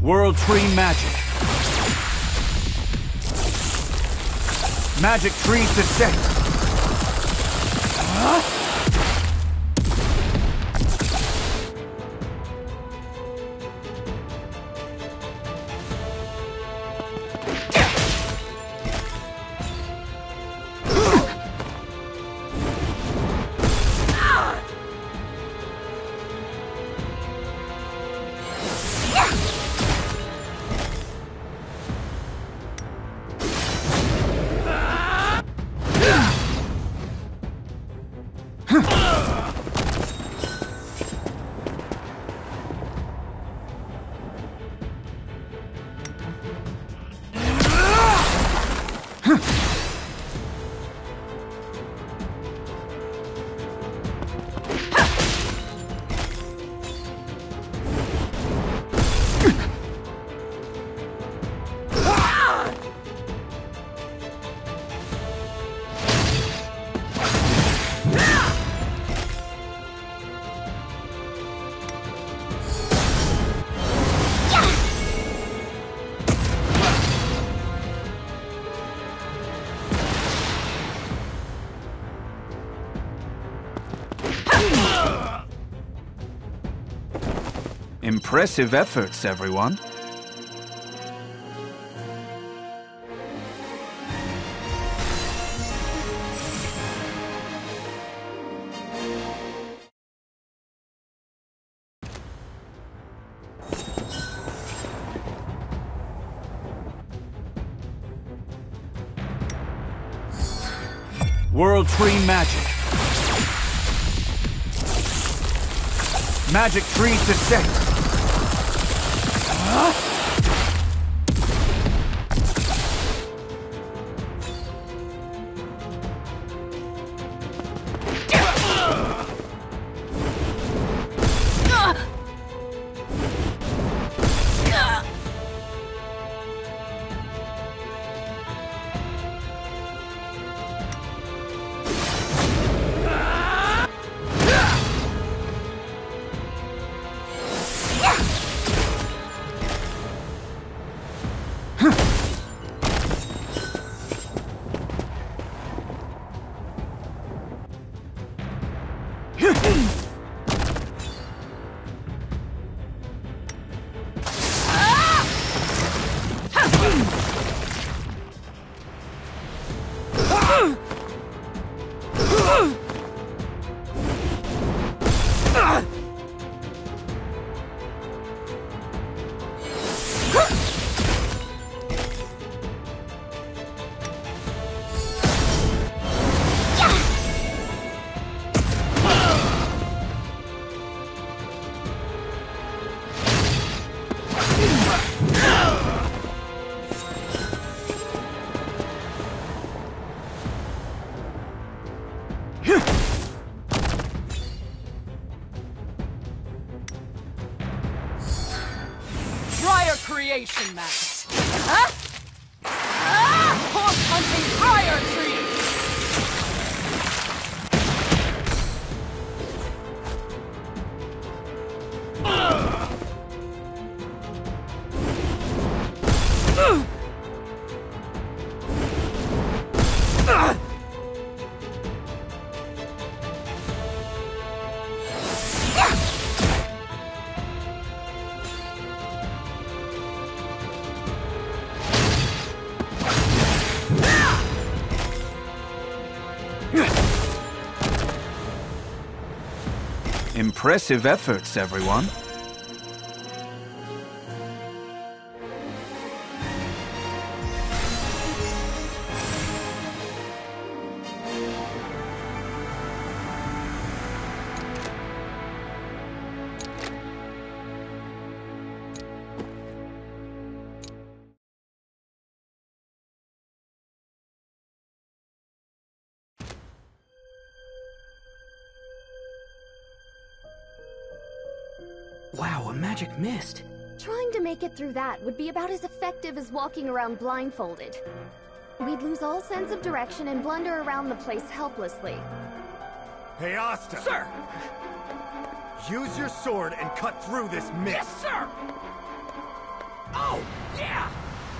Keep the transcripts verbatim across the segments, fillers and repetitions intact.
World Tree Magic. Magic Tree to set. Huh? Impressive efforts, everyone. World Tree Magic. Magic Tree to set. Huh? Creation match. Huh? Ah! Horse hunting fire tree! Impressive efforts, everyone. Wow, a magic mist. Trying to make it through that would be about as effective as walking around blindfolded. We'd lose all sense of direction and blunder around the place helplessly. Hey, Asta! Sir! Use your sword and cut through this mist! Yes, sir! Oh, yeah!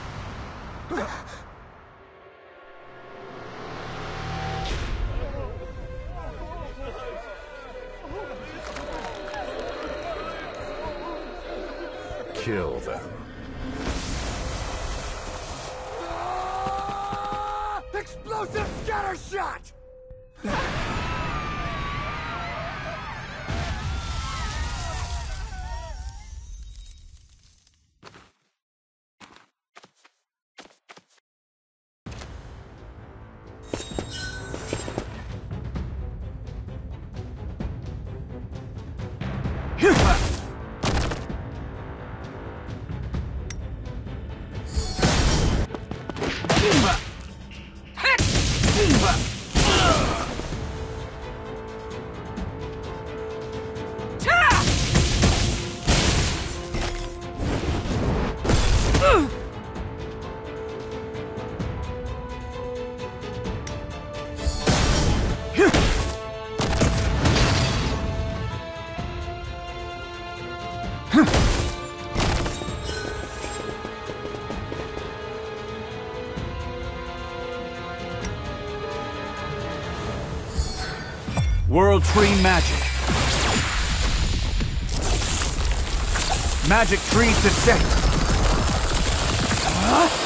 Kill them. Ah! Explosive scatter shot! World Tree Magic. Magic Tree to set. Huh?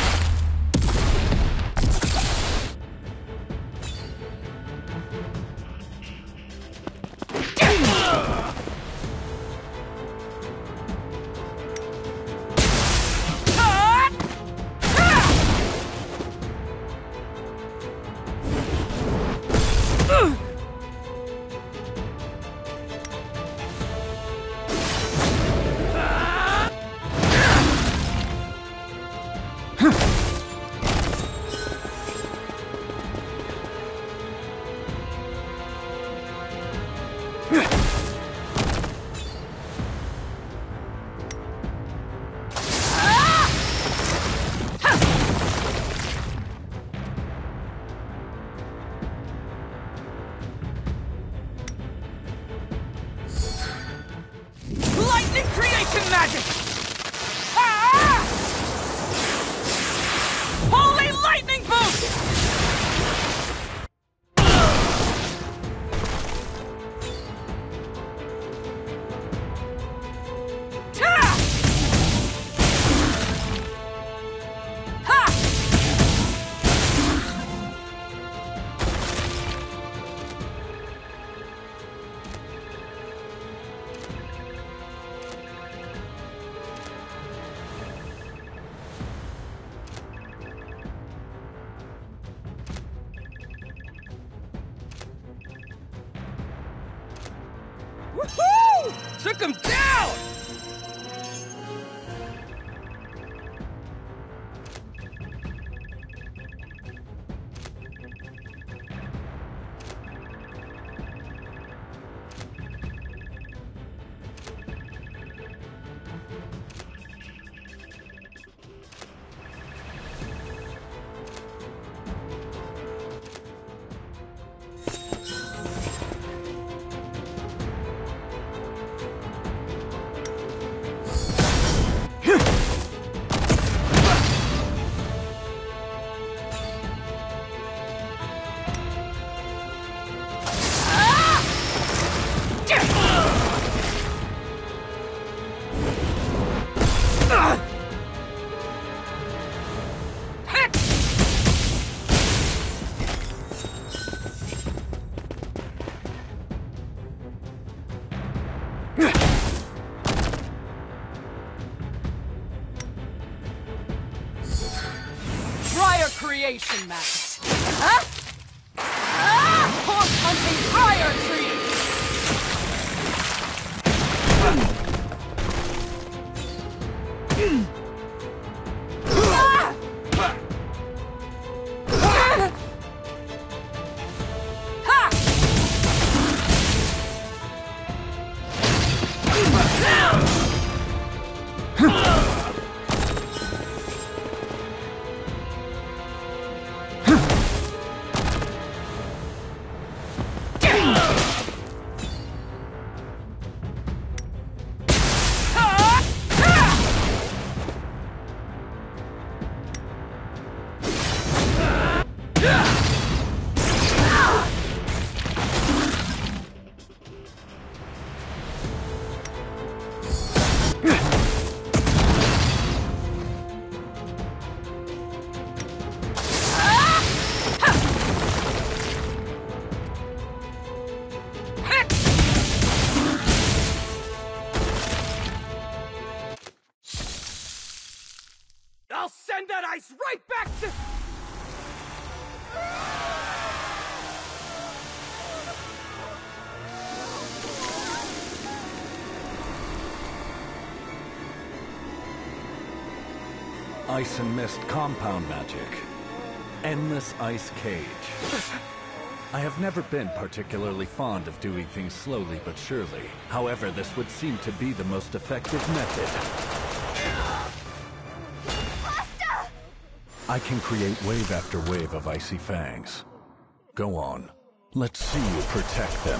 Magic! Ah! Holy lightning boost! Woohoo! Took him down! Creation magic. Huh? Ah! Horse hunting fire tree! Ah! Ha! ice and mist compound magic. Endless ice cage. I have never been particularly fond of doing things slowly but surely. However, this would seem to be the most effective method. Asta! I can create wave after wave of icy fangs. Go on. Let's see you protect them.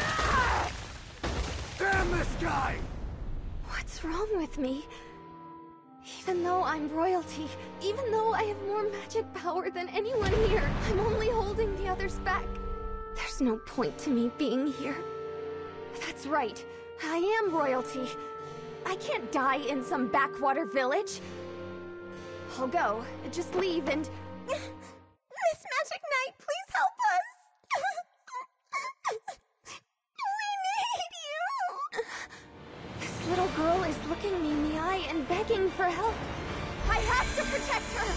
Damn this guy! What's wrong with me? Even though I'm royalty, even though I have more magic power than anyone here, I'm only holding the others back. There's no point to me being here. That's right, I am royalty. I can't die in some backwater village. I'll go, just leave and... Miss Magic Knight, please help us! We need you! This little girl is looking me in the eye and begging for help. I have to protect her!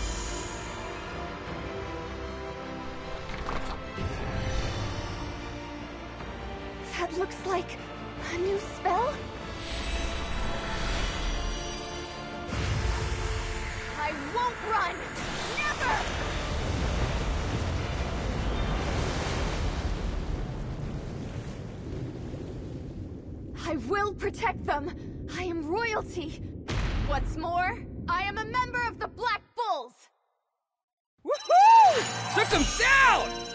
That looks like a new spell? I won't run! Never! I will protect them! I am royalty! What's more, I am a member of the Black Bulls! Woohoo! Took them down!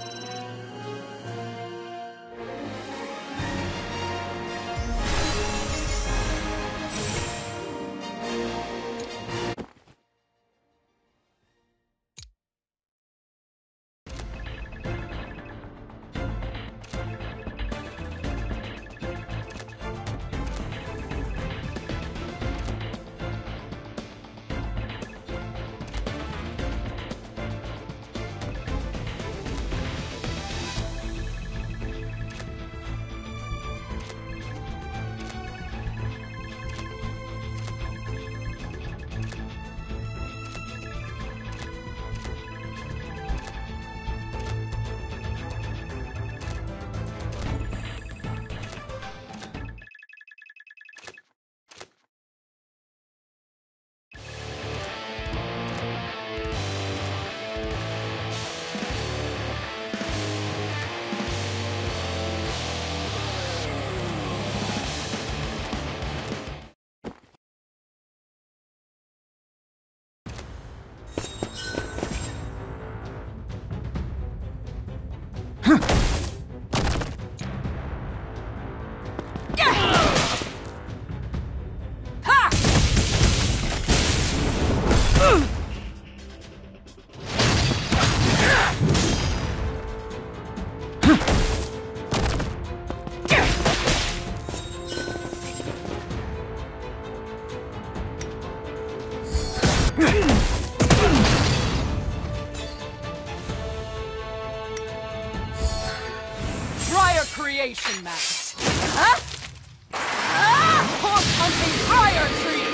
Creation map. Huh? Ah! Horse hunting fire tree!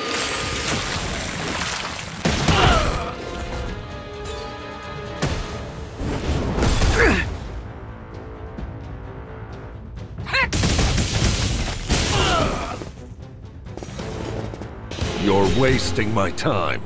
You're wasting my time.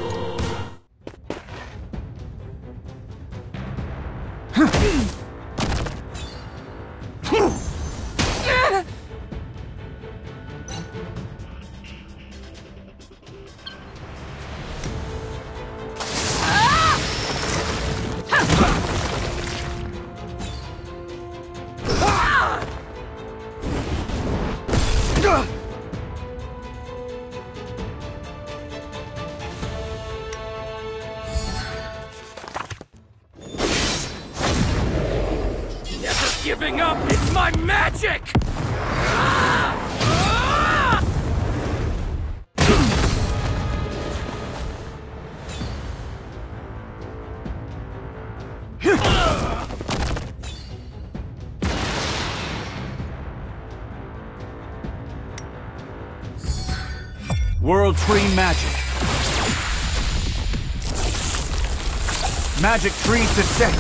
Giving up is my magic! World Tree Magic. Magic Tree Descent.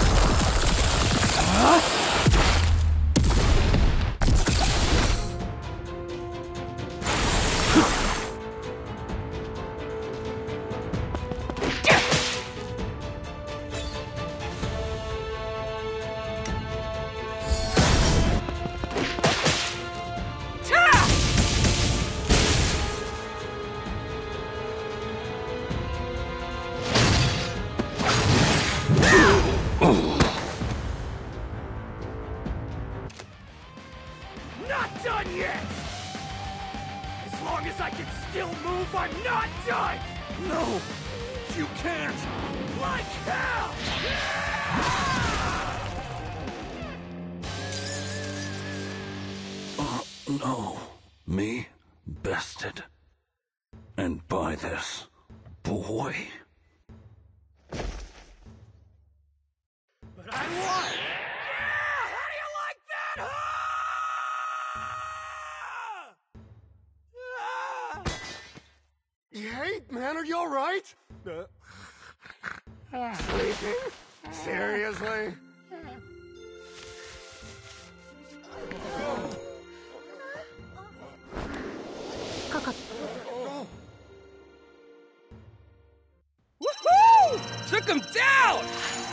Huh? Sleeping? Seriously? Woohoo! Took him down!